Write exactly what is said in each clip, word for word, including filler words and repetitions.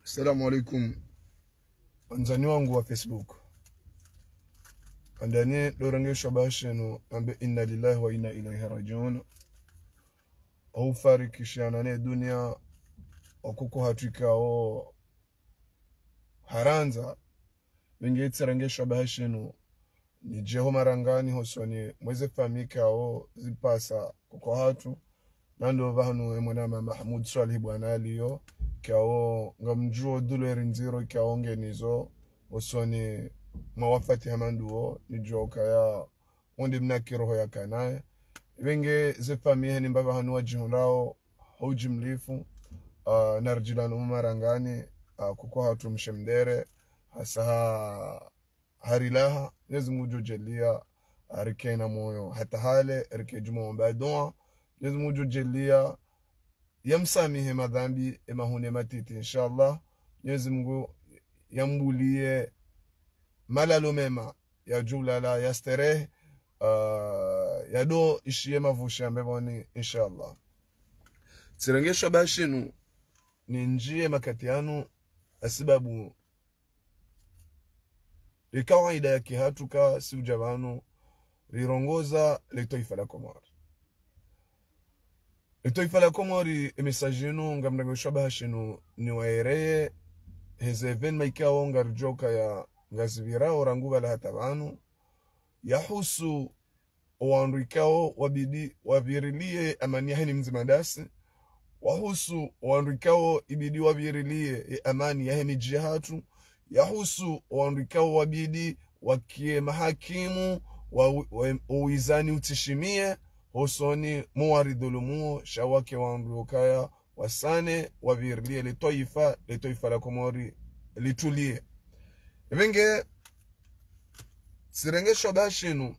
Assalamu alaikum. Anzani wangu wa Facebook. Andani dorange shabashenu ambe inna lillahi wa inna ilaihi rajiun. Au farikishana ne dunia okuko hatuika o haranza. Wengi tsirange shabashenu ni jeho marangani hosoni mweze famika o zipasa kuko hatu. Nando vahanu emonama Mahmud Salih bwana aliyo kao ngamjuo dulweri nziro kao ngenizo osoni mawafati hamanduo nijoka ya onde mnakiroho ya kanaye wenge ze famille ni mbaba hanu wajihundao hoji mlifu uh, narjilanu marangani uh, kuko hatu mshemdere hasa harilaha nezi mujo jelia arikena moyo hata hale rike jumo mbadua nezi mujo jelia yamsamihe madhambi emahune matiti inshallah. Mwenyezi Mungu yambulie malalo mema ya julala ya starehe uh, ya do ishie mavusha mbeboni inshallah. Tsirengesho bashinu ni njie makatianu asibabu ikawaida ya kihatuka si ujabanu rirongoza letoifa la Komori. Letoifa la Komori emesajinu ngamdango shabashinu ni waereye hezeven maikao ngarjoka ya ngazivira oranguva la hatabanu yahusu owanrikao wabidi wavirilie amani hini mzimadasi wahusu owanrikao ibidi wavirilie amani ya hini jihatu yahusu owanrikao wabidi wakie mahakimu uwizani utishimie hosoni muwaridhulumu shawake wanrukaya wasane wavirilie letoifa letoifa la Komori litulie. Evenge sirengesho bashinu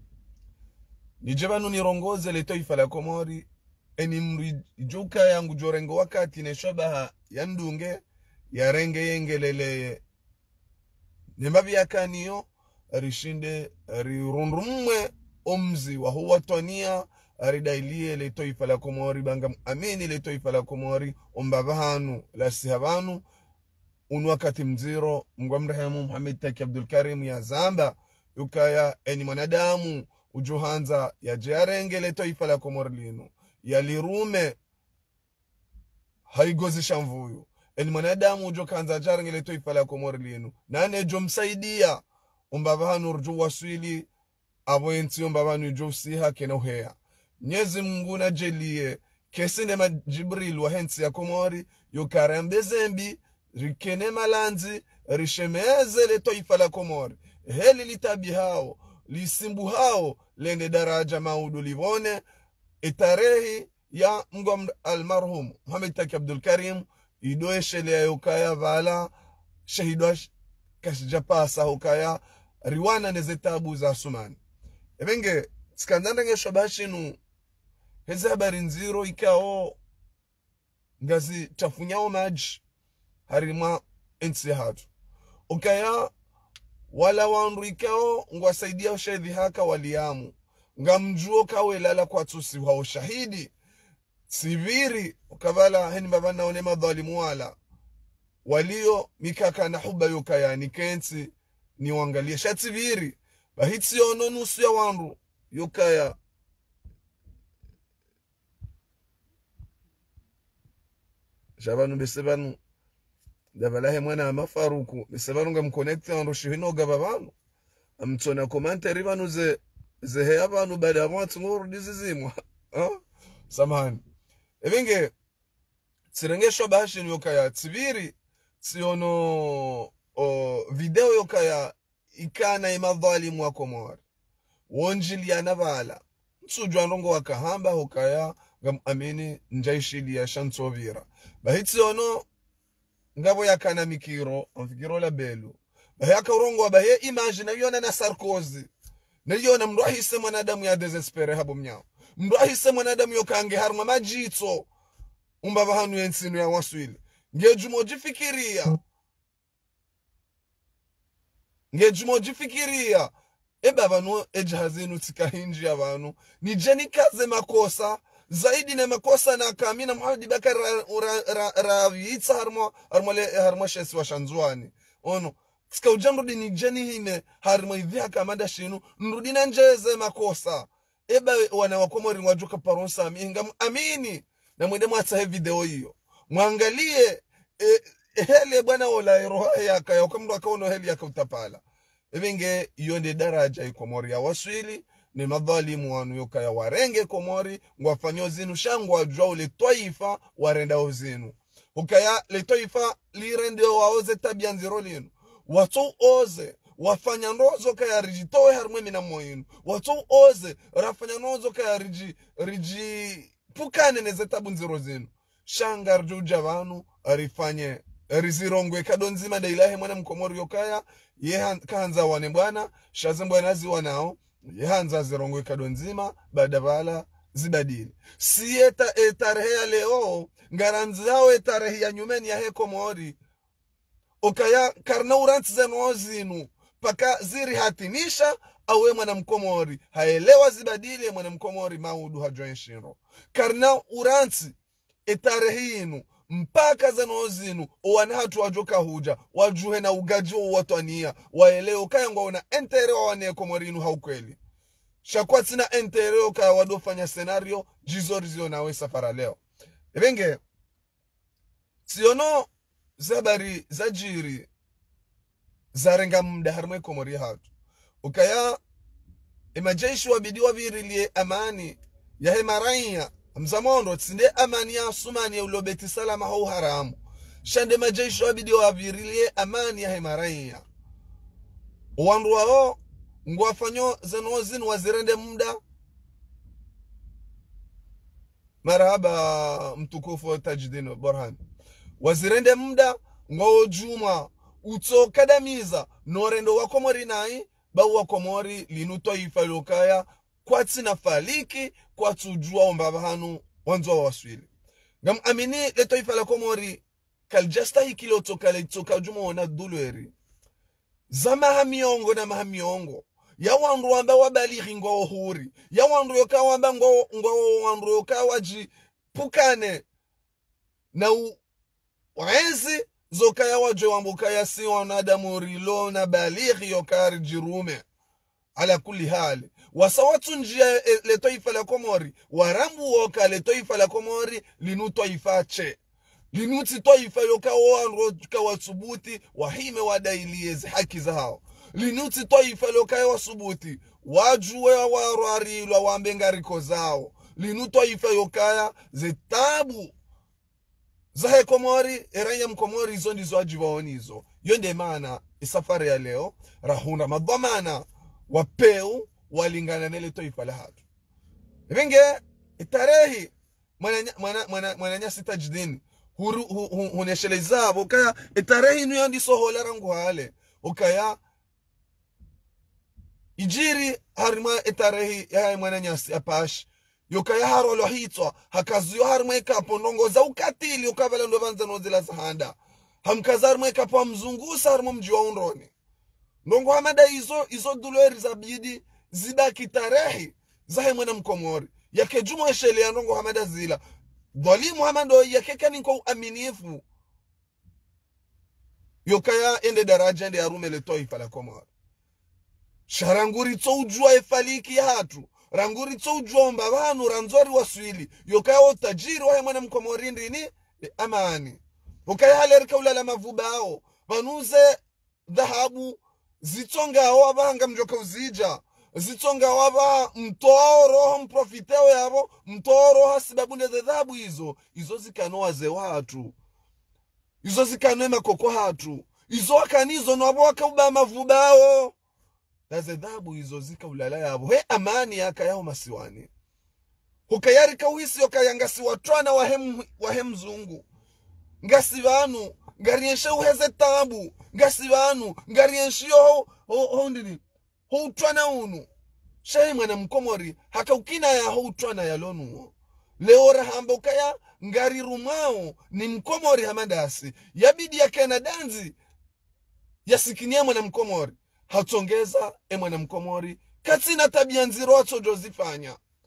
nijebanu nirongoze letoifa la Komori eni mrijuka yangu jorengo wakati neshobaha yandunge ya renge yengelele nimbavi yakaniyo rishinde rirundrumwe omzi wa huwa tonia aridailie letoifa la Komori banga amini letoifa la Komori ombavahanu la sihavanu unu wakati mziro mgwamrehemu Muhammad Taki Abdul Karim ya Zamba yukaya eni mwanadamu ujuhanza ya jarenge letoifa la Komori linu ya lirume haigozi shamvuyu eni mwanadamu ujuhanza jarenge letoifa la Komori linu nane jomsaidia ombavahanu urju waswili avoyensi ombavahanu ujusiha kenohea. Mwenyezi Mungu na jelie kesine ma Jibril wa hensi ya Komori yukarembe zembi rikene malanzi rishemeze letoifa la Komori heli litabi hao lisimbu hao lende daraja maudu livone itarehi ya mgom almarhum Muhammad Taki Abdul Karim idoe shele ya yukaya vala shahidwa kashijapasa hukaya riwana nezetabu za sumani. Evenge skandanda shabashinu heze habari nziro ikao ngazi chafunyao maji harima ensi hatu ukaya wala wandu ikao ngwasaidia ushahidi haka waliamu ngamjuo kawe lala kwa tusi wa ushahidi siviri ukavala heni mbabana onema dhalimu wala walio mikaka na huba yukaya ni kensi ni wangalia shativiri bahitsi ono nusu ya wandu yukaya shabanu besebanu dabalahe mwana amafaruku besebanu ngamconnecte wandu shihino gababanu amtona commentary banu ze ze abantu bada abantu ngoro dizizimwa ha samahani evenge tsirengesho bashin yokaya tsibiri siono o video yokaya ikana imadhalimu wa Komori wonjiliana vala msujwa ndongo wakahamba hokaya ngam amini njaishili ya shantsovira bahitsi ono ngabo yakana mikiro amfikiro la belu bahaka urongo bahe imagine yona na Sarkozy na yona mndu ahise mwanadamu ya desespere habo mnyao mndu ahise mwanadamu yokange harma majitso umbaba hanu yensinu ya waswili ngejumo jifikiria ngejumo jifikiria eba banu ejhazinu tikahinji abantu nije nikaze makosa zaidi na makosa na kamina Muhammad Bakar ravitsa harmo harmo le harmo shesi wa shanzwani ono sika ujamrudi ni jeni hime harmo idhia kamanda shinu nrudina njeze makosa eba wana wakomori wajuka paronsa minga amini na mwende mwatsa video hiyo mwangalie e, hele bwana ola roho yaka ya kumdu akaono heli yaka utapala ebenge yonde daraja ikomori ya waswili ni madhalimu wanu yoka ya warenge komori ngwafanyo zinu shangu wajua ule toifa warenda ozinu ukaya le toifa lirende waoze tabia nziro linu watu oze wafanya ndozo kaya riji towe harmwe mina moyinu watu oze rafanya ndozo kaya riji riji pukane neze tabu nziro zinu shangar juja vanu arifanye rizirongwe kadonzima da ilahi mwana mkomori yokaya ye kaanza wane bwana shazembo yanazi wanao yehanza zirongwe kadonzima badavala zibadili sieta etarehe leo ngaranzao etarehe ya nyumeni ya heko mori okaya karna uranti zenozinu paka ziri hatinisha awe mwana mkomori haelewa zibadili mwana mkomori maudu hajoenshiro karna uranti etarehe inu mpaka zenozinu owana hatu wajoka huja wajuhe na ugaji wa watwania waeleo kaya ngwaona entere wa wane komorinu haukweli shakwa tina entere kaya wadofanya senario jizori zio nawe safara leo ebenge siono zabari zajiri zarenga mda harmwe komori hatu ukaya imajeshi wabidiwa virilie amani ya hemaraiya mzamondo tsinde amani ya sumani ya ulobeti salama hau haramu shande majeshi wabidi wavirilie amani ya hemaraiya wandu wao ngwafanyo zenozinu wazirende muda marhaba mtukufu Tajuddin Burhan wazirende muda ngao juma uto kadamiza norendo wakomori nai ba wakomori linuto ifalokaya kwa tina faliki kwa tujua umbaba hanu wanzo wa waswili ngam amini leto ifala komori kaljasta hikilo toka leitoka juma wana dulweri zama hamiongo na mahamiongo ya wandu wamba wabalighi ngo huri ya wandu yoka wamba ngo ngo wandu yoka waji pukane na u waenzi zoka ya waje wambuka ya si wanadamu rilo na balighi yoka jirume ala kuli hali wasawatu njia le toifa la komori warambu woka le toifa la komori linu toifa che linuti toifa yoka wanro kawatsubuti wahime wadailieze haki za hao linuti toifa yoka wasubuti wajuwe warwarilwa wambengariko zao linu toifa yoka zetabu zahe komori eranya mkomori hizo ndizo ajivaonizo yonde maana isafari ya leo rahuna madhamana wapeu walingana nele toifa la hatu ibenge itarehi mwana mwana mwana mwana nyasi Tajuddin huru huneshelezabo kaya itarehi nuyo ndiso hola rangu hale ukaya ijiri harima itarehi ya mwana nyasi apash yokaya harolo hitwa hakazuyo harima ikapo ndongoza ukatili ukavala ndo vanza nozila zahanda hamkazar mweka pa mzungusa harimo mji wa undoni ndongo hamada izo izo dulweri za bidi zibaki tarehi zahe mwana mkomori yake jumo eshele ya ndongo hamada zila dhalimu hamando yake kani kwa aminifu yokaya ende daraja ende arume le toifa la komori sharanguri to ujua efaliki hatu ranguri to ujua mbavanu ranzori waswili yokaya otajiri wahe mwana mkomori ndini e amani ukaya halerika ulala mavubao vanuze dhahabu zitonga wabanga mjoka uzija zitonga waba mtoa roho mprofiteo yabo mtoa roho sababu ne dhahabu hizo hizo zikanoa ze watu hizo zikanoe makoko hatu hizo akanizo nabo wakauba mavubao daze dhahabu hizo zika ulala yabo he amani yaka yao masiwani ukayari kawisi okayangasi watwana wahem wahem zungu ngasi vanu ngarienshe uheze tabu ngasi vanu ngarienshe ho ho ndini ho utwana unu shai mwana mkomori haka ukina ya ho utwana ya lonu leo rahamba ukaya ngari rumao ni mkomori hamadasi yabidi ya kena danzi yasikinia mwana mkomori hatongeza e mwana mkomori katina tabia nziro wato jozifanya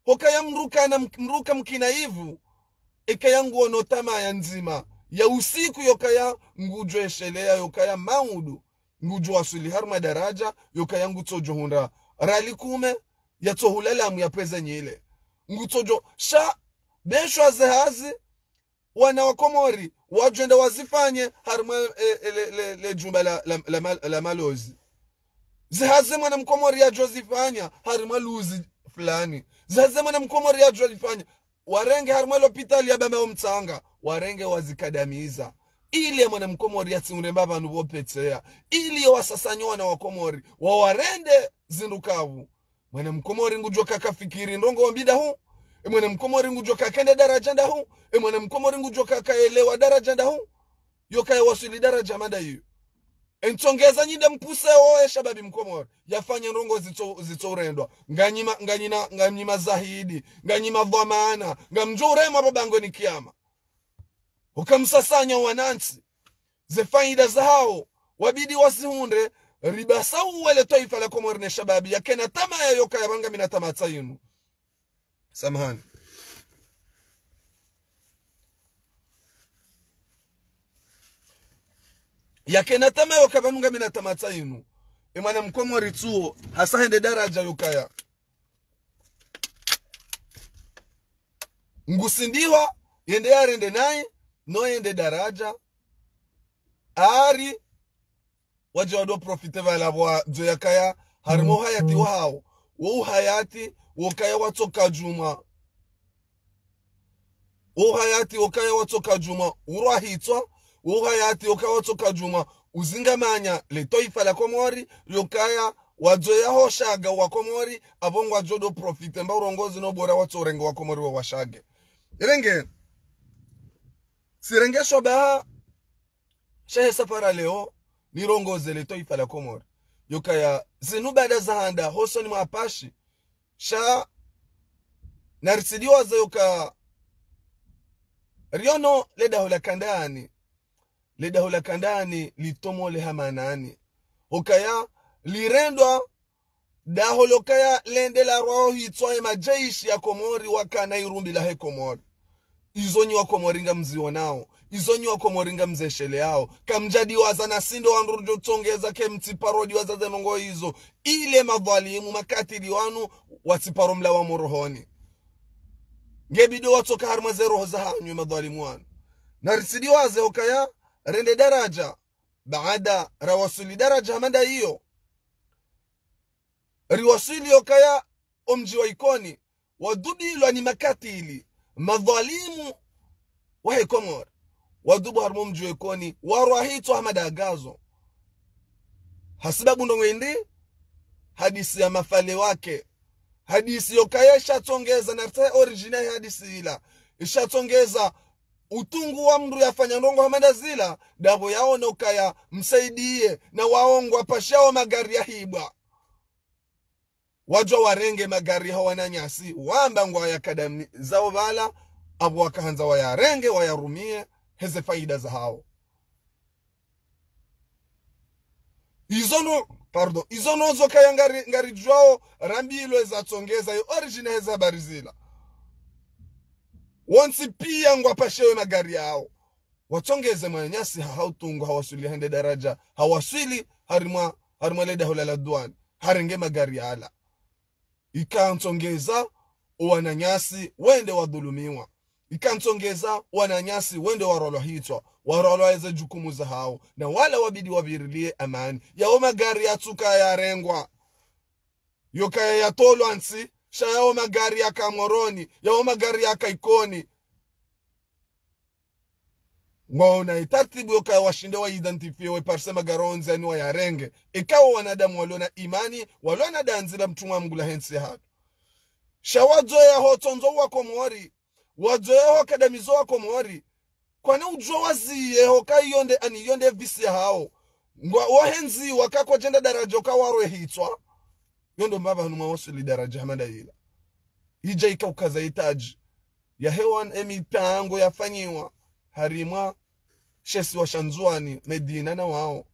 hokaya mruka na mruka mkinaivu ekaya nguono tama ya nzima ya usiku yokaya ngujwe eshelea yokaya maudu ngujwa wasuli harma daraja yokaya ngutojo hunda rali kume ya tohulalamu ya peza nyile ngutojo sha beshwa zehazi wana wakomori wajenda wazifanye harma e, e, le, le, le jumba la, la, la, la malozi zehazi mwana mkomori ya jozifanya harma luzi fulani zehazi mwana mkomori ya jozifanya warenge harma lopitali ya bama umtanga warenge wazikadamiza ili mwana mkomori ya tsiuremba banu bopetea ili wasasanyo wana wakomori wawarende zindukavu mwana mkomori ngujwa kakafikiri ndongo wambida huu e mwana mkomori ngujwa kakende daraja nda huu e mwana mkomori ngujwa kakaelewa daraja nda huu yokaya wasuli daraja mada yu entongeza nyinde mpuse oe shababi mkomori yafanya ndongo zito, zito urendwa nganyima, nganyina, nganyima zahidi nganyima dhamana ngamjo urema babango ni kiama ukamsasanya wanansi ze faida za hao wabidi wasihunde ribasa uwele taifa la Komori ne shababi ya kena tama ya yoka ya banga mina tamata yinu samahani ya kena tama ya yoka banga mina tamata yinu imana Mkomori tuo hasa hende daraja yokaya ngusindiwa yende ya rende nae no yende daraja ari waje wado profite vala bwa joyakaya harimo hayati wao wo hayati wokaya watoka juma wo hayati wokaya watoka juma urwa hitwa wo hayati wokaya watoka juma uzingamanya le toifa la Komori yokaya wajoya hoshaga wa Komori abongwa jodo profite mba urongozi no bora watu rengo wa Komori wa washage irenge sirengesho ba shehe safara leo nirongoze le toifa la Komori yokaya zinu bada zahanda hosoni mwapashi sha narisidiwa za yoka riono leda hula kandani leda hula kandani litomo le hamanani hokaya lirendwa da holokaya lende la roho hitwa majeishi ya Komori wakana irumbi la he Komori izonyi wa Komori nga mziwa nao izonyi wa Komori nga mzeshele yao kamjadi waza na sindo wanrujo tongeza ke mtiparodi waza zenongo hizo ile madhalimu makatili wanu watiparo mla wa morohoni ngebido watoka harma ze roho za hanyu madhalimu wanu narisidi waze hokaya rende daraja baada rawasuli daraja hamanda hiyo riwasili hokaya omji wa ikoni wadudilwa ni makatili madhalimu wahe Komori wadubu harmo mji wa ikoni warwahito hamadagazo hasibabu ndongendi hadisi ya mafale wake hadisi yokaya ishatongeza na rta original hadisi ila ishatongeza utungu wa mru yafanya ndongo hamada zila dabo yaona ukaya msaidie na waongwa pashao magari ya hibwa wajwa warenge magari hawana nyasi wamba ngwa ya kadami zao bala abu wakahanza wayarenge wayarumie heze faida za hao izono pardon izono zo kaya ngari ngari jwao rambilo za tongeza yo original heze habari zila wansi pia ngwa pashewe magari yao watongeze manyasi hautungu hawasuli hende daraja hawasuli harimwa harimwa leda hulala duan harenge magari ala ikantongeza wananyasi wende wadhulumiwa ikantongeza wananyasi wende warolo hitwa warolo eze jukumu za hao na wala wabidi wabirilie amani yao magari yatuka ya rengwa yokaya ya tolo ansi sha yao magari ya Kamoroni yao magari ya Kaikoni ngona itartibu yokaya washinde wa identifie we parse magaronzi ani wa yarenge ikawa wanadamu walona imani walona danzila mtumwa mgula hensi hatu sha wazoya hotonzo wa Komori wazoya ho kadamizo wa Komori kwane ujo waziye hoka yonde ani yonde visi hao ngwa wahenzi wakako jenda daraja kawarwe hitwa yondo mbaba hanu mawasuli daraja hamada ila hija ikaukaza itaji ya hewan emitango yafanyiwa harimwa shesi wa Shanzuani Medina na wao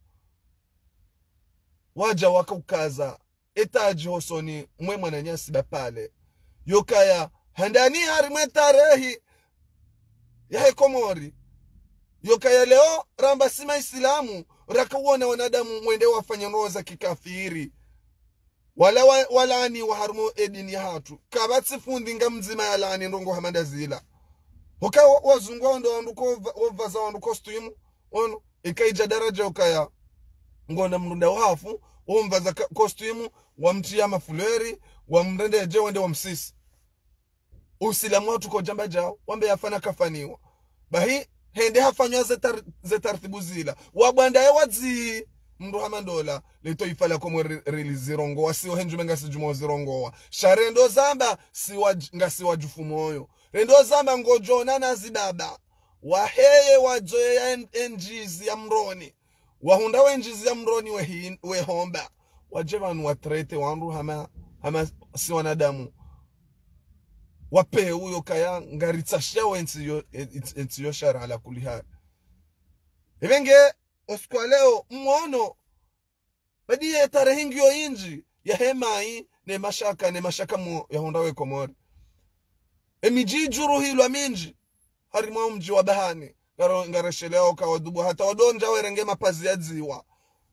waja wakaukaza etaji hosoni mwema na nyasi bapale yokaya handani harimwe tarehi ya Komori yokaya leo ramba sima Islamu rakauona wanadamu mwende wafanya ndoa za kikafiri wala wa, wala ni waharmo edini hatu kabatsi fundi ngamzima ya lani ndongo hamanda zila hoka wazungu ndo wanduko wavaza wandu costume ono ikaija daraja ukaya ngona mrunda wafu umvaza costume wamtia mafuleri wamrende je wende wamsisi usilamu watu ko jamba jao wambe yafana kafaniwa bahi hende hafanywa zetar zetartibu zila wabanda ya wadzi mndu hamandola leto ifala komo releaserongo wasio henjume ngasi jumo zirongowa sharendo zamba siwa ngasi wajufu moyo rendo zamba ngojona na zibaba waheye wajoye ya enjizi ya mroni wahunda wenjizi ya mroni we, we homba wajevanu watrete wandu hama hama si wanadamu wape uyo kaya ngaritashia wensiyo ensiyo shara ala kulihari ibenge oskwa leo mwono badiye tarehingi yo inji ya hemai ne mashaka ne mashaka mu ya hondawe Komori emiji juru hilo minji harimo mji wa bahani ngaro ngaresheleo ka wadubu hata wadonja werenge mapazi ya ziwa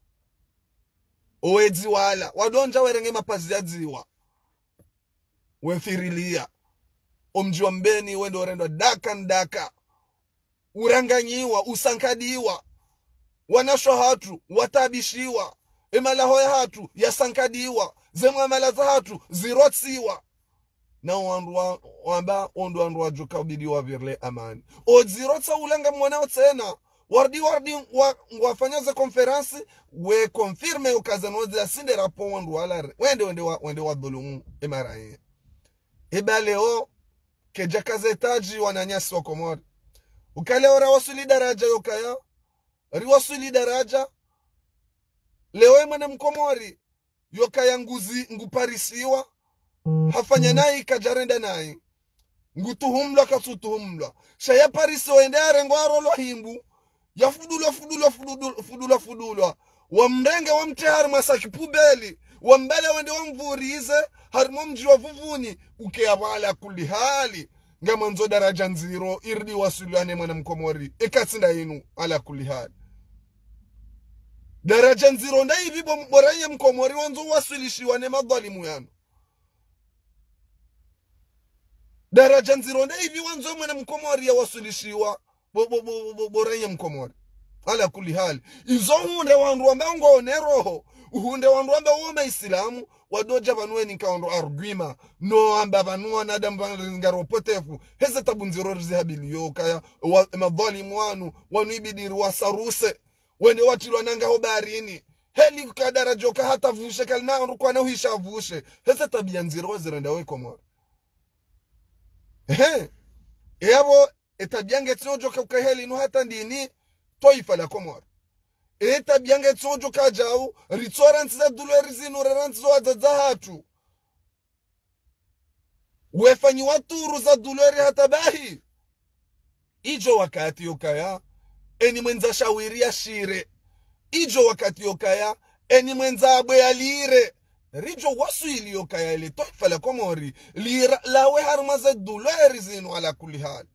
owezi wala wadonja werenge mapazi ya ziwa wefirilia omji wa mbeni wendo rendo daka ndaka uranganyiwa usankadiwa wanasho hatu watabishiwa emalaho ya hatu yasankadiwa zemwamala za hatu zirotsiwa na wandu wamba ondo wandu wajuka bidi wa virle amani o zirotsa ulanga mwanao tena wardi wardi wa, wafanya za konferansi we confirme ukazano za sinde rapo wandu wala wende wende wa, wende wa dhulumu emaraye ebaleo keja kazetaji wananyasi wa Komori ukale ora wasuli daraja yokaya riwasuli daraja lewe mwana mkomori yokaya nguzi nguparisiwa hafanya nai kajarenda nai ngutuhumla kasutuhumla shaya parisi wendere ngwarolo himbu ya fudula fudula fudula fudula fudula wamrenge wamtehari masaki pubeli wambele wende wamvurize harimo mji wa vuvuni ukeyabala kuli hali ngama nzo daraja nziro irdi wasulane mwana mkomori ekatsinda inu ala kuli hali daraja nziro nda hivi boranye mkomori wanzo wasulishiwa ne madhalimu yanu daraja nziro nda hivi wanzo mwana mkomori ya wasulishiwa boranye mkomori ala kuli hali izo hunde wandu wamba ngone roho uhunde wandu wamba woma Islamu wadoja vanweni nkaondo arguima no amba vanua nadam vaningaro potefu heze tabunziro rizihabilio yokaya madhalimu wanu wanu ibidiri wasaruse wende watilwa nanga hobarini heli kadara joka hata vushe kalna rukwa na uhisha vushe heze tabia nziro wazirenda we Komori ehe yabo etabiange tsojo ka heli no hata ndini toifa la Komori etabiange tsojo ka jau restaurants za dulweri zinu rerants zo za hatu wefanyi waturu za dulweri hata bahi ijo wakati yokaya eni mwenza shawiria shire ijo wakati yokaya eni mwenza abwe alire rijo wasu ili yokaya ili toifa la Komori lira lawe harmaza dulweri zinu ala kuli hali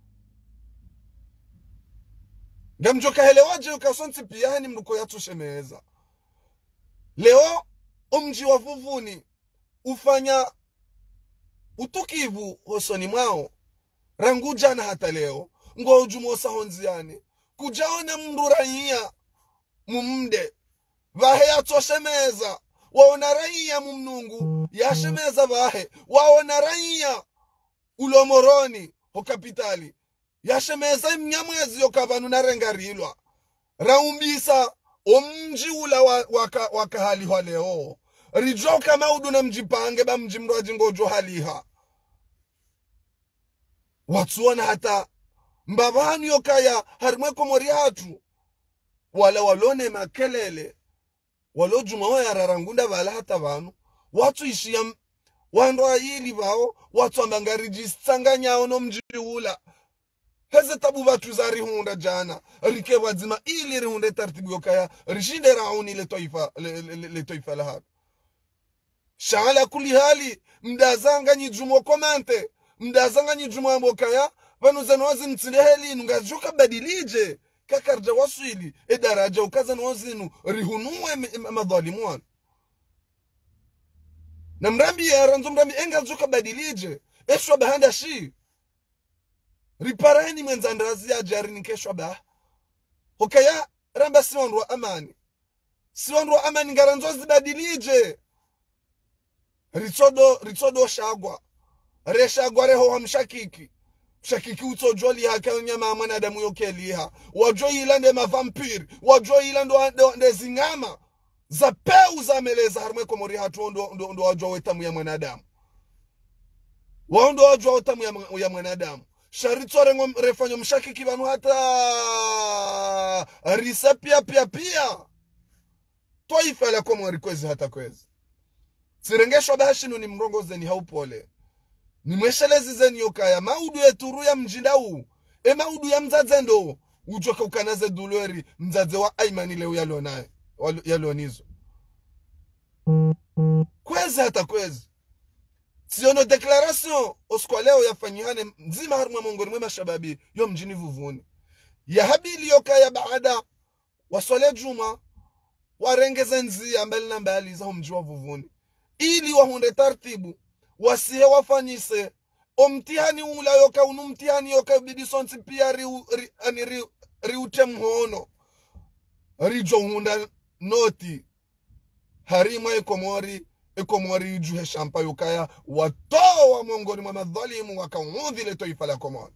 gamjoka hele waje ukasonti pia hani mnuko yatu shemeza leo umji wa vuvuni ufanya utukivu hosoni mwao ranguja na hata leo ngo ujumosa honziani kujaona mndu raia mumde vahe yatoshemeza waona raia mumnungu yashemeza vahe waona raia ulomoroni ho kapitali yashemeza mnyamwezi yokavanu narengarilwa raumbisa omji ula waka, waka haliha leo rijoka maudu na mjipange ba mjimdo ajingojo haliha watsuona hata mbabanu yokaya harimwe Komori hatu wala walone makelele walo jumawa ya rarangunda wala hata vanu watu ishia wando ayili bao watu ambanga rijistanga nyao no mji ula heze tabu watu za rihunda jana rike wazima ili rihunde tartibu yokaya rishinde rauni le toifa le, le, le toifa la hatu Shala kuli hali mdazanga nyijumo komante mdazanga nyijumo ambokaya vanu zanozi mtsileheli nungajuka badilije kakarja waswili edaraja ukaza nozinu rihunuwe madhalimu wanu na mrambi ya ranzo mrambi engajuka badilije eshwa bahanda shi riparani mwenzandazi ya jari nikeshwa bah hokaya ramba siwandu amani siwandu amani ngaranzo zibadilije Ritsodo, ritsodo shagwa. Re shagwa reho wa mshakiki. Mshakiki utojoli haka nyama wa mwanadamu yoke liha. Wajo ilande ma vampire. Wajo ilande nde zingama. Za peu za meleza harme komori hatu ndo, ndo, ndo wajo wetamu ya mwanadamu. Waondo wajo wetamu ya, ya mwanadamu. Sharitso rengo refanyo mshakiki vanu hata risa pia pia pia. Toifa la komori kwezi hata kwezi. Sirengesho bahashinu ni mrongoze ni haupole. Ni mweshelezi zeni yokaya. Maudu eturu ya mjindau. E maudu ya mzadzendo. Ujoka ukanaze dulueri. Mzadze wa aimani leo yalo nae. Yalo nizo. Kwezi hata kwezi. Siono deklarasyon. Oskwa leo ya fanyihane. Mzima haruma mongoni mwema shababi. Yo mjini vuvuni. Ya habili yokaya baada. Wasole juma. Warengeze nzi ya mbali na mbali. Za humjua vuvuni. Ili wahunde tartibu wasihe wafanyise omtihani ula yoka unu mtihani yoka bidisonsi pia riu, ri, ani riu, riute mhono rijo hunda noti harima ekomori ekomori juhe shampa yokaya watoa mongoni mwa madhalimu wakaungudhi le toifa la komori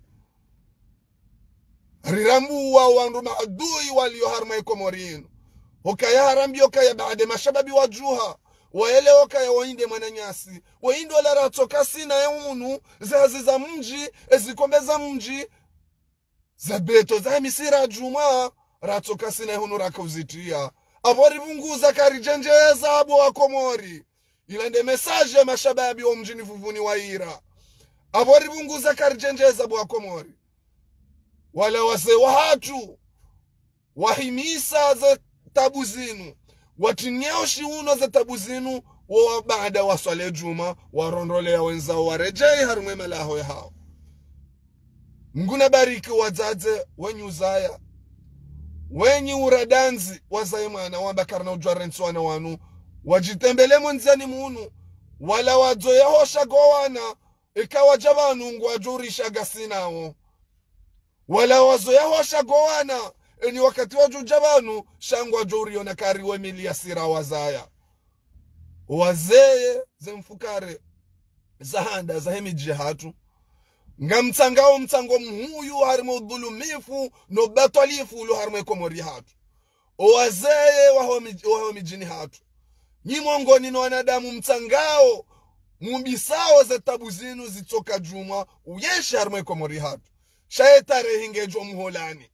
rirambu wa wandu maadui walio harima ekomori inu hokaya harambi yokaya baade mashababi wajuha waele wakaya wainde mwananyasi wainde wala ratoka sina ya unu zazi za mji ezikombe za mji za beto za misira juma ratoka sina ya unu raka uzitia abori bunguza karijenjeza abo wa komori ilande mesaje mashababi wa mjini vuvuni wa ira abori bunguza karijenjeza abo wa komori wala wase wahatu wahimisa za tabu zinu watinyao shiuno za tabu zinu wa baada wa swale juma warondolea wenzao warejei harumwe malaho ya hao mguna bariki wazaze wenye uzaya wenye uradanzi wazaimana wabakara na ujarensu wana wanu wajitembele mwenzani munu wala wazoya hosha gowana ikawa jabanu ngu wajurisha gasinao wala wazoya hosha gowana eni wakati waju jabanu shangwa juri na kariwe mili ya sira wazaya wazeye zemfukare zahanda zahemi jihatu nga mtangao mtango mhuyu harimo udhulumifu no batalifu ulo harimo komori hatu wazeye waho mijini hatu nyi mwongoni no wanadamu mtangao mumbisao za tabu zinu zitoka juma uyeshi harimo komori hatu shaetare hingejo muholani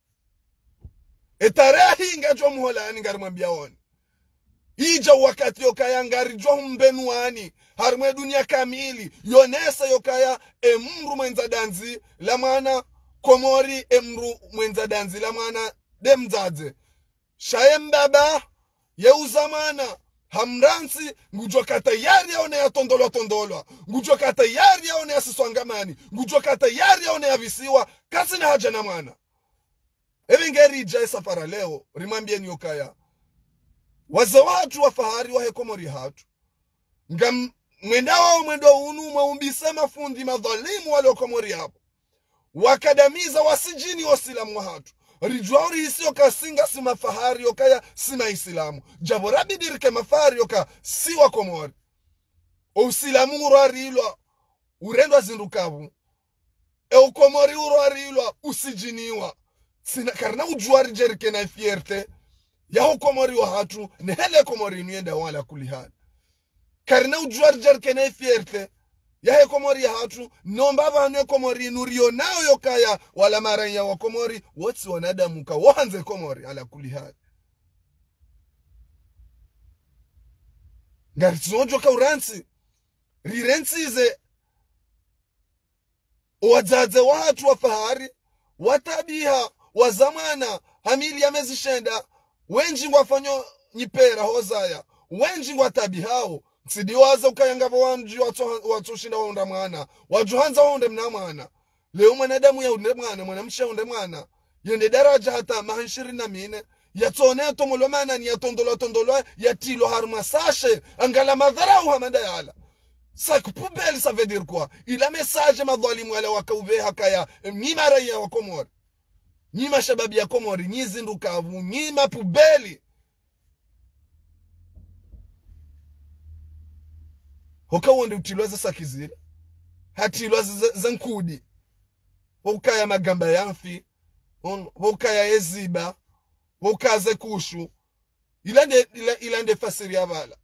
etarehi ngajwa muholani ngari mwambia woni ija wakati yokaya ngari jwa mbenuani harumwe dunia kamili yonesa yokaya emru mwenza danzi la mwana komori emru mwenza danzi la mwana demzaze shaembaba yeuzamana hamransi ngujwa katayari yaone ya tondolwa tondolwa ngujwa katayari yaone ya siswangamani ngujwa katayari yaone ya visiwa kasi na haja na mwana Ewe ngeri jai safara leo, rimambie ni yokaya. Waze watu wa fahari wa hekomori hatu. Nga mwenda wao mwendo unu maumbise mafundi madhalimu wale wakomori hapo. Wakadamiza wasijini wasilamu wa hatu. Rijuauri hisi yoka singa si mafahari yokaya sima isilamu. Jaborabi dirike mafahari yoka si wakomori. O usilamu urari ilwa urendwa zindukavu. E ukomori urari ilwa usijiniwa. Sina karna ujuari jerike na fierte ya komori wa hatu ne hele komori nuenda wala kulihani karna ujuari jerike na fierte ya komori ya hatu nomba vanu komori nurio nao yokaya wala mara ya wa komori wotsi wanadamu ka wahanze komori ala kulihani ngari tsojo ka uransi rirensize wazaze watu wa fahari watabiha wazamana hamili ya mezi shenda wenji ngwafanyo nyipera hozaya wenji ngwatabi hao Sidiwaza ukayanga wanji watu watu shinda waunda mwana wajuhanza waunde mna mwana leo mwanadamu ya unde mwana mwanamsha unde mwana yende daraja hata mahanshiri na mine yatone tomolomana ni yatondolo tondolo yatilo harma sashe angala madharau hamanda yala sak poubelle ça veut dire quoi il a message madhalimu wala wakauve hakaya ni maraya wa Komori ni mashababi ya Komori ni zindukavu ni mapubeli Hokawonde utilwaza sakizira hatilwaza zankudi Hokaya magamba yanfi Hokaya eziba Hokaze kushu Ilande ilande fasiri avala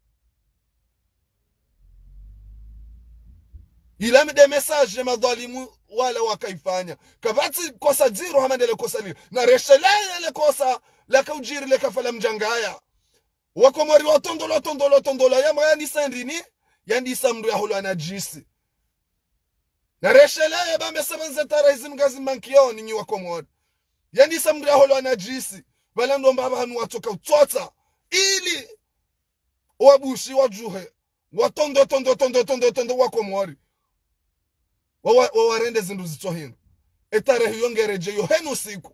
Ilame de message madhalimu wala wakaifanya kabati kosa zero hamandele kosa li na reshelaya le kosa la kaujiri le kafala mjangaya Wakomori watondolo tondolo tondolo yama yani sendini yandi samru ya hulu anajisi na reshelaya bambe sebenze tara izim gazi mankioni nyi Wakomori yandi samru ya hulu anajisi balando mbaba hanu watoka utota ili wabushi wajuhe watondo tondo tondo tondo tondo Wakomori wawarende zindu zitohinu etare hiyongereje yo henu siku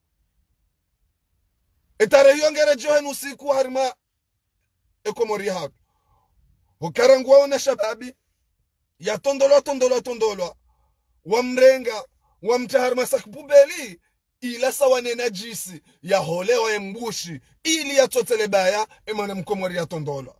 etare hiyongereje yo henu siku harima Ekomori hapo Ukarangu waona shababi ya tondolo tondolo tondolo wamrenga wamtaharma sakububeli ila sawa nena jisi ya holewa ya mbushi ili ya totele baya emana Mkomori ya tondolo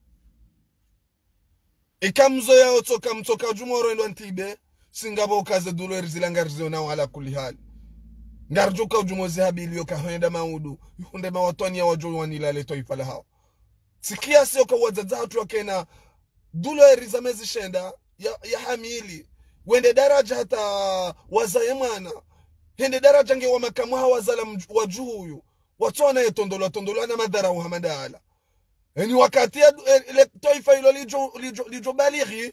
ikamzo ya otoka mtoka jumoro ndo antibe singabo kaze dulo erzilangarizo na wala kuli hali ngarjuka ujumozi habili yoka huenda maudu yunde mawatoni ya wajo wanila leto ifala hao sikia sio kwa wadzadzatu wakena dulo erizamezi shenda ya, ya hamili wende daraja hata wazaye mwana hende daraja nge wa makamuha wazala wajuhuyu watona ye tondolo tondolo na madhara uhamada ala eni wakati ya ile toifa ilo lijo, lijo, lijo baliri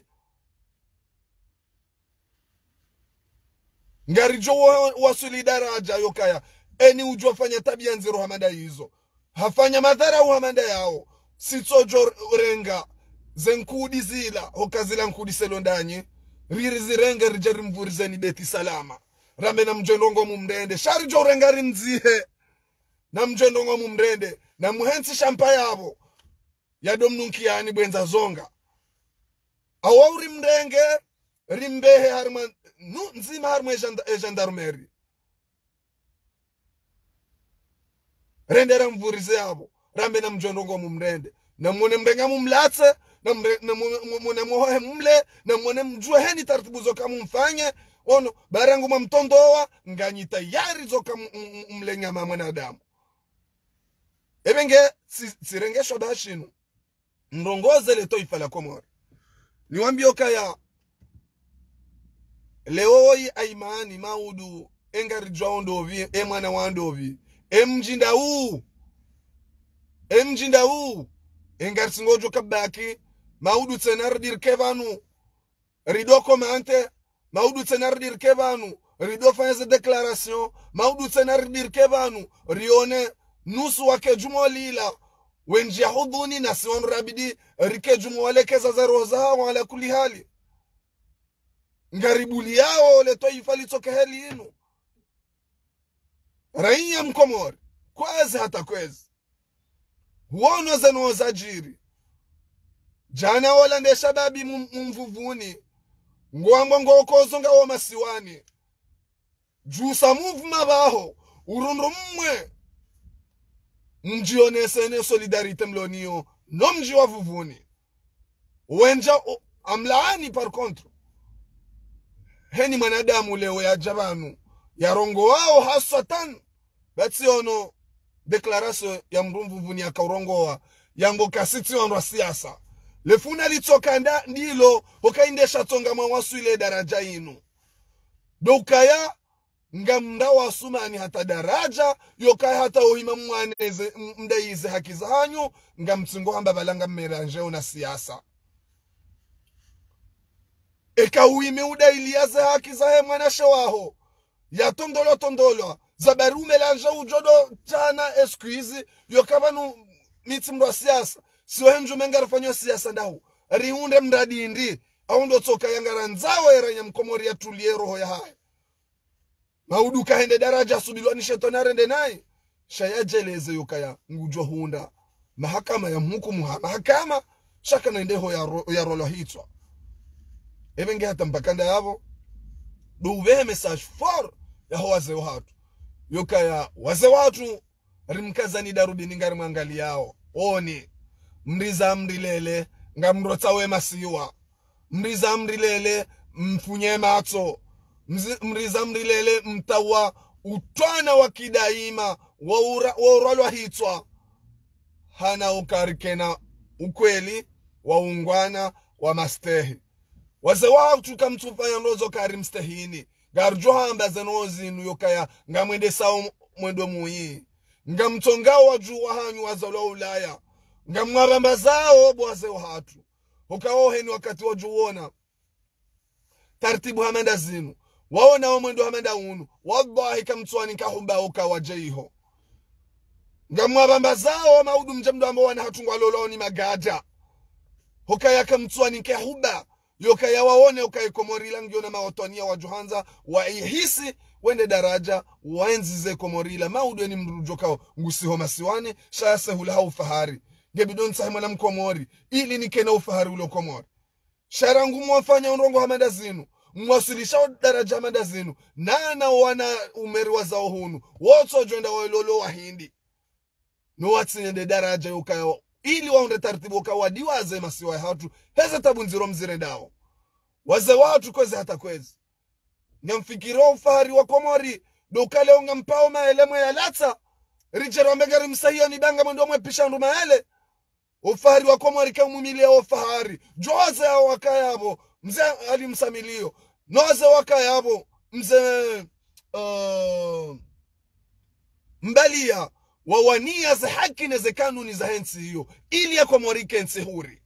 ngari jo wasuli daraja yokaya eni ujua fanya tabia nziru hamada hizo hafanya madhara uhamada yao sitsojo renga zenkudi zila hokazila nkudi selondanye riri zirenga rijari mvurizeni beti salama rambe na mjendongo mumrende shari jo renga rinzihe na mjendongo mumrende na muhensi shampa yabo ya domnunkiani bwenza zonga awawri mrenge rimbehe harma nu nzima harma e gendarmerie rendera mvurize yabo rambe na mjondongo mumrende na mwone mrenga mumlatse na mwone mwohe mumle na mwone mjue heni tartibu zoka mumfanye ono barangu mamtondowa nganyi tayari zoka mlenga mwanadamu ebenge sirengesho bashinu ndongoze le toifa la Komori niwambio kaya leoi aimani maudu engari jwaondovi e mwana wandovi emjinda uu emjinda uu engari singojo kabaki maudu tsenar dirkevanu rido komante maudu tsenar dirkevanu rido fanyeze declaration maudu tsenar dirkevanu rione nusu wake jumo lila wenji hudhuni na siwanu rabidi rike jumo walekeza za roza wala kuli hali ngaribuli yao le toifa litoke heli inu raia Mkomori kwezi hata kwezi huono zeno zajiri jana wala nde shababi mumvuvuni ngwambo ngokozo nga wa masiwani jusa movement baho urundu mwe mjionese ne solidarite mlonio no mji wa vuvuni wenja amlaani par contre heni manadamu leo ya jabanu ya rongo wao hasatan batsi ono declaration ya mrumvuvuni ya kaurongoa yango kasiti wa siasa lefuna litokanda ndilo hokaindesha tonga mwawasu ile daraja inu dokaya ngamda wasumani hata daraja yokaya hata ohima mwaneze mdaize haki zanyu ngamtsingo hamba balanga mmeranje una siasa eka uime udailiaze haki zahe mwanashe waho ya tondolo tondolo zabaru melanja ujodo tana esquizi yokabanu mitimro siasa siyo henju menga rafanywa siasa ndahu riunde mradi ndi au ndo toka yangara nzawo era nyamkomori ya tulie roho ya haya maudu kahende daraja subilwani shetani arende naye shayajeleze yokaya ngujwa hunda mahakama ya mhukumu mahakama shaka naende ho ya, ro, ya rolo hitwa ebenge hata mpakanda yavo duwe message for ya ho wazee watu yokaya wazee watu rimkazani darudi ningari mwangali yao oni mriza mrilele ngamrota we masiwa mriza mrilele mfunye mato mriza mrilele mtawa utwana wa kidaima wa uralwa hitwa hana ukarikena ukweli wa ungwana wa mastehi wase watu kamtufanya ndozo kari mstehini garjoha ambaze nozinu yokaya ngamwende sao mwendo muyi ngamtongao wajuwa hanyu wazalo ulaya ngamwabamba zao bwaze watu ukaoheni wakati wajuona tartibu hamenda zinu waona wa mwendo hamenda unu wallahi kamtuani kahumba uka wajeiho ngamwabamba zao maudu mjamdo ambao wana hatungwa loloni magada hukaya kamtuani kahuba yokaya waone ukaya komorila ngiona maotonia wajuhanza waihisi wende daraja waenzize komorila maudu ni mrujoka ngusiho masiwani shase hula ufahari gebidon sahimana mkomori ili nikena ufahari ulo komori sharangu mwafanya unrongo hamada zinu mwasilisha daraja hamada zinu nana wana umeri wa zao hunu woto joenda wailolo wa hindi no watsinde daraja yokaya ili waunde taratibu ukawadiwa aze masiwa hatu heza tabu nziro mzire dao waze watu kweze hata kweze nyamfikiro ufahari wa komori dokale unga mpao maelemo ya lata richero ambegari msahia ni banga mwendo mwe pishandu maele ufahari wa komori kaumumilia ufahari joze ya wakayabo mze alimsamilio noze wakayabo mze uh, mbalia wawania za haki na za kanuni za hensi hiyo ili ya komori kensi huri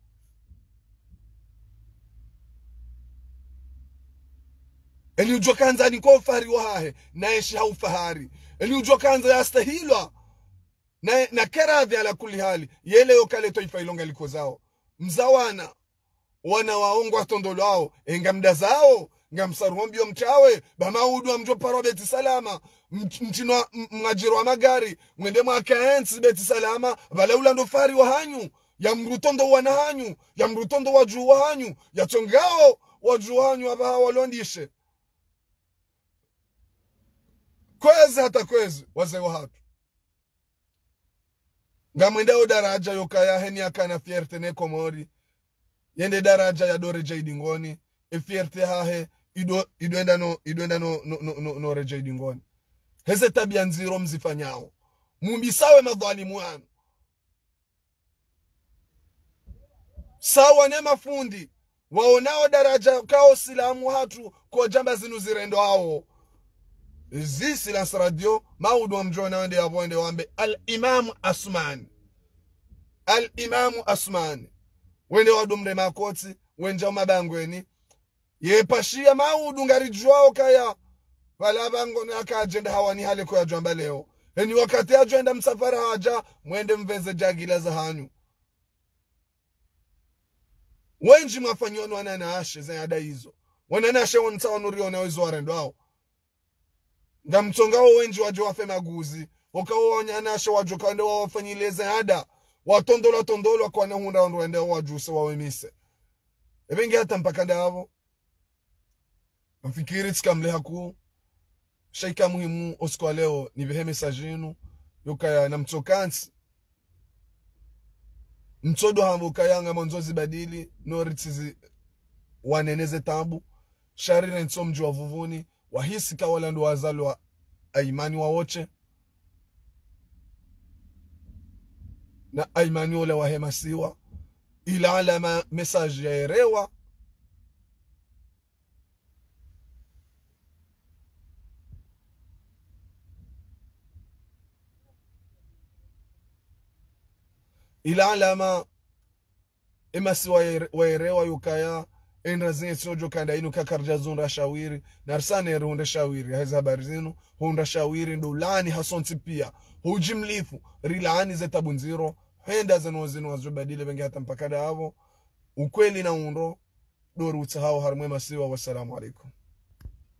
eli ujua kanza ni kwa ufahari wa hahe na eshi haufahari eli ujua kanza ya stahilwa na, na keradhi ala kuli hali yele yokale toifa ilonga liko zao mzawana wana waongo atondolo hao enga mda zao nga msaruambio mchawe bamaudu wa mjo paro beti salama mchino mwajiro wa magari mwende mwakaensi beti salama bala ulando fari wa hanyu ya mrutondo wana hanyu ya mrutondo waju wa hanyu ya tongao waju wa hanyu abaha walondishe kwezi hata kwezi waze wa hatu nga mwendeo daraja yokaya heni akana fierte ne komori yende daraja ya dore jaidingoni e fierte hahe ido idoenda no idoenda no no no, no, no rejaidingoni heze tabia nziro mzifanyao mumbisawe madhalimu wanu sawa ne mafundi waonao daraja kao silamu hatu kwa jamba zinu zirendo hao zi silence radio maudu wa mjona wende ya wende wambe al-imamu Asmani al-imamu Asmani wende wadumre makoti wenja umabangweni yepashia maudu ngari juao kaya wala bango ni haka agenda hawani hale kwa jamba leo eni wakati agenda msafara haja mwende mveze jagila za hanyu wenji mafanyo wanana ashe za yada hizo wanana ashe wanita wanuriona wezo warendo hao nga mtonga wenji wajo wafe maguzi wakawo wanyana ashe wajo kande wafanyileze hada watondolo tondolo kwa na hunda wende wajuse wawemise ebenge hata mpakanda havo mfikiri tikamle haku shaika muhimu osikwa leo ni vehe mesajinu yukaya na mtokansi mtodo hambu kayanga monzozi badili noritizi waneneze tabu sharire nso mji wa vuvuni wahisi kawala ndo wazalo wa aimani wa woche na aimani wale wahemasiwa ila alama message ya erewa ila alama emasi waerewa yukaya enrazinye sojo kanda inu kakarja zunra shawiri narsane erunde shawiri heza habari zinu hunda shawiri ndulani hasonti pia hujimlifu rilani zeta bunziro henda zenu wazinu wazubadile bengi hata mpakada havo ukweli na undo dori utsahau harmwe masiwa. Wassalamu alaikum.